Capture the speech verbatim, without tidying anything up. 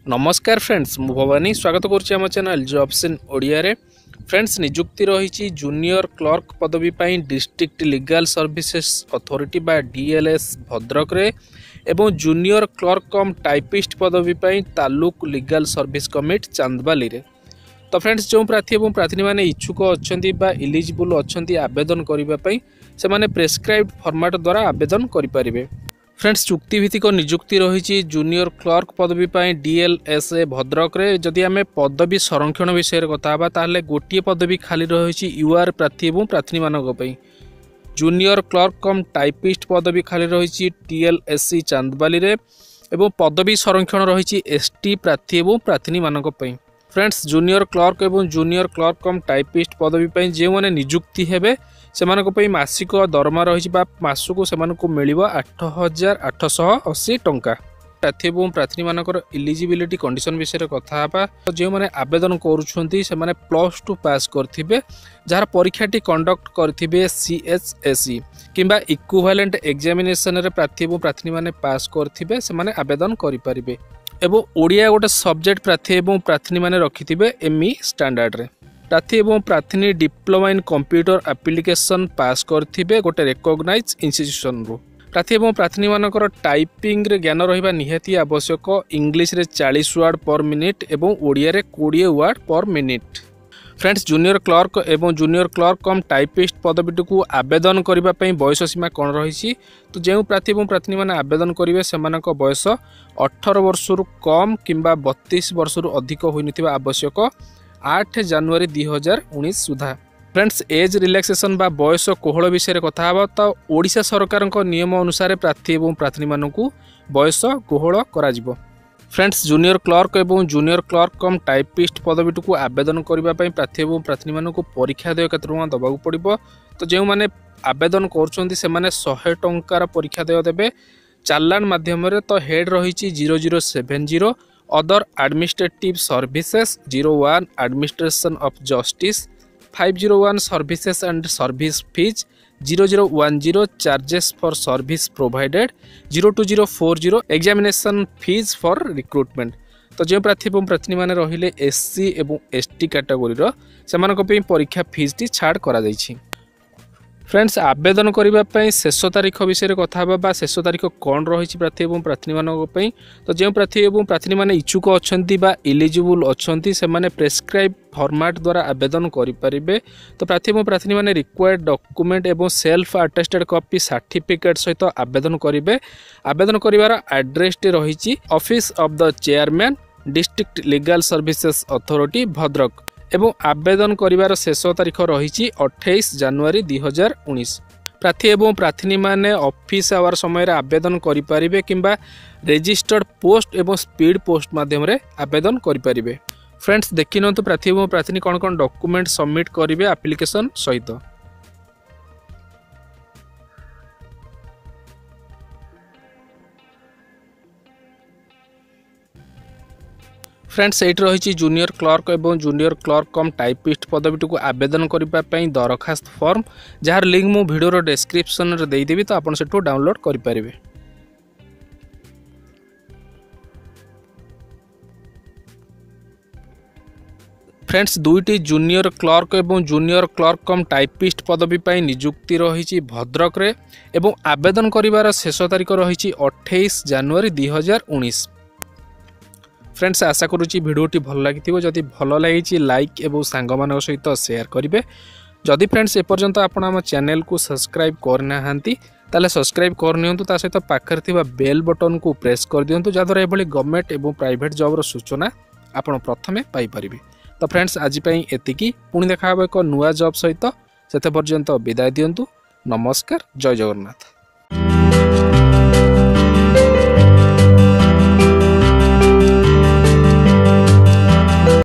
नमस्कार फ्रेंड्स मु भवानी स्वागत करुच्ची चैनल जॉब्स इन ओडिया रे। फ्रेंड्स निजुक्ति रही जूनियर क्लर्क पदवी पाई डिस्ट्रिक्ट लीगल सर्विसेज अथॉरिटी बा डीएलएस भद्रक रे एवं जूनियर क्लर्क कम टाइपिस्ट पदवी पाई taluk legal service committee Chandbali रे। तो फ्रेंड्स जो प्रार्थी और प्रार्थी मैंने इच्छुक अच्छा इलिजिबल अच्छा आवेदन करने से मैंने प्रेस्क्राइब्ड फॉर्मेट द्वारा आवेदन करें। फ्रेंड्स चुक्तिभित्तिक निजुक्ति रही जूनियर क्लर्क पदवी पाई डीएलएसए भद्रक रे। जदि आम पदवी संरक्षण विषय कथा ताहले गोटे पदवी खाली रही यूआर प्रार्थी और प्रार्थी मानक जूनियर क्लर्क कम टाइपिस्ट पदवी खाली रही टीएलएससी चांदबाली रे एवं पदवी संरक्षण रही एसटी प्रार्थी और प्रार्थी मानक फ्रेंड्स जूनियर क्लर्क एवं जूनियर क्लर्क कम टाइपिस्ट पदवी पाई जो मैंने निजुक्ति हेबे से मासिक दरमा रही मासक से मिल आठ हजार आठश अशी टंका। प्रार्थी और प्रार्थी मानकर इलिजिबिलिटी कंडीशन विषय कथा जो मैंने आवेदन करुँच से प्लस टू पास करेंगे जार परीक्षाटी कंडक्ट करेंगे सीएचएसई किंबा इक्विवेलेंट एग्जामिनेशन रे प्रार्थी और प्रार्थी माने पास करेंगे से आवेदन करेंगे एवं ओडिया गोटे सब्जेक्ट प्रार्थी और प्रार्थी माने रखिथिबे एमई स्टैंडर्ड रे। प्रार्थी और प्रार्थी diploma in computer application pass करथिबे गोटे रिकॉग्नाइज इंस्टीट्यूशन रो। प्रार्थी और प्रार्थी मानकर टाइपिंग रे ज्ञान रहिबा निहाती आवश्यक। इंग्लिश रे चालीस वर्ड पर मिनिट एवं ओडिया रे बीस word per minute. Friends junior clerk एवं जूनियर क्लर्क कम टाइपिस्ट पदवीटी को आवेदन करने बयस सीमा कौन रही तो जो प्रार्थी और प्रार्थी मैंने आवेदन करेंगे से बयस अठारह वर्ष रु कम किंबा बत्तीस वर्ष रु अधिक होइनथिबा आवश्यक आठ जनवरी दुई हजार उन्नीस सुधा। फ्रेंड्स एज रिलैक्सेशन बा बयस कोहल विषय कथा तो ओडिशा सरकार नियम अनुसार प्रार्थी और प्रार्थी मानू बयस कोहल करा। फ्रेंड्स जूनियर क्लर्क एवं जूनियर क्लर्क कम टाइपिस्ट पदवीटी को आवेदन करने प्रार्थी और प्रार्थी मानू परीक्षा देय केते टଙ୍କା दबाक पड़ो। तो जो मैंने आवेदन कर सौ टंकार परीक्षा देय देवे चालान माध्यम तो हेड रही zero zero seven zero other administrative services zero one administration of justice five zero one services and service fees zero zero one zero charges for service provided zero two zero four zero examination fees for recruitment. तो जो प्रार्थी और प्रार्थी मैंने रहिले SC एवं ST category से परीक्षा फीज टी छाड़ करा जाइछि। फ्रेंड्स आवेदन करने शेष तारीख विषय कथा शेष तारीख कौन रही प्रार्थी और प्रार्थी मानक तो जो प्रार्थी और प्रार्थी मैंने इच्छुक अच्छा इलिजिबल अच्छा से प्रेस्क्राइब फॉर्मेट द्वारा आवेदन करेंगे। तो प्रार्थी और प्रार्थी मैंने रिक्वायर्ड डॉक्यूमेंट एवं सेल्फ अटेस्टेड कॉपी सर्टिफिकेट सहित आवेदन करेंगे। आवेदन करिवार एड्रेस रही office of the chairman district legal services authority Bhadrak एवं आवेदन करिवार शेष तारीख रही अट्ठाईस जनवरी दुई हजार उन्नीस। प्रार्थी और प्रार्थी माने ऑफिस आवर समय आवेदन करेंगे किंबा रजिस्टर्ड पोस्ट एवं स्पीड पोस्ट माध्यम आवेदन करेंगे। फ्रेंड्स देखि नंतु प्रार्थी और प्रार्थी कौन कौन डॉक्यूमेंट सबमिट करेंगे एप्लिकेशन सहित। फ्रेंड्स एट रही जूनियर क्लर्क एवं जूनियर क्लर्क कम टाइपिस्ट पदवीटी को आवेदन करने दरखास्त फॉर्म जार लिंक मु वीडियो डिस्क्रिप्शन रे देदेवी तो आपन सेठू डाउनलोड करेंगे। फ्रेंड्स दुईटी जूनियर क्लर्क एवं जूनियर क्लर्क कम टाइपिस्ट पदवी पाई निजुक्ति रही भद्रक रे एवं आवेदन करिवार शेष तारीख रही अट्ठाईस जनवरी दुई हजार उन्नीस। फ्रेंड्स आशा करुच्ची भिडियोटी भल लगी जदि भल लगी लाइक एवं सांग मान सहित शेयर करेंगे। जदि फ्रेंड्स एपर्यंत आपण आम चैनल को सब्सक्राइब करना ताले सब्सक्राइब करनी ता सहित पाखर थिबा बेल बटन को प्रेस कर दिंतु जहाँद्वारा एभली गवर्नमेंट एवं प्राइवेट जॉब सूचना आपण प्रथमे पाई परिबे। तो फ्रेंड्स आज पई एतिकी पुणी देखा एक नुआ जॉब सहित सेते पर्यंत विदाय दियंतु। नमस्कार, जय जगन्नाथ।